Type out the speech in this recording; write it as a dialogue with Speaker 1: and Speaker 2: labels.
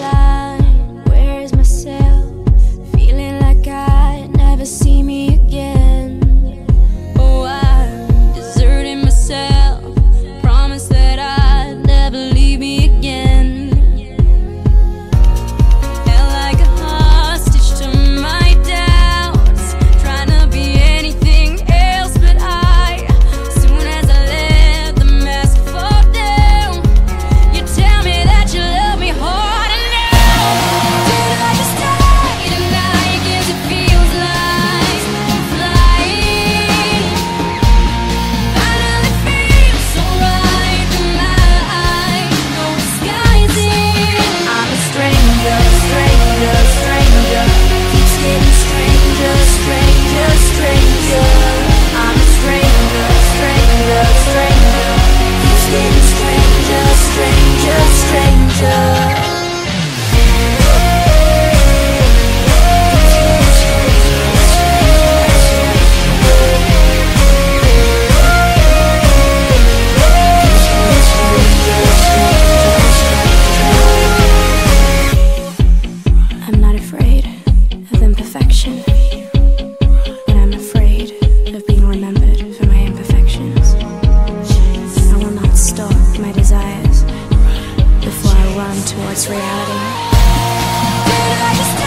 Speaker 1: line. Where is myself? Feeling like I'd never see me again. Oh, I'm deserting myself. Promise that I'd never leave me again. Held like a hostage to my doubts, trying to be anything else but I. Soon as I let the mask fall down, you tell me that you love me harder now. Did I just die tonight? 'Cause it feels like flying. Finally feels so right in my eyes, no disguising. I'm a stranger, stranger, stranger. Keeps getting stranger, stranger, stranger. I'm a stranger, stranger, stranger. Keeps getting stranger, stranger, stranger. I'm not afraid of imperfection, but I'm afraid of being remembered for my imperfections. I will not stalk my desires before I run towards reality. Did I just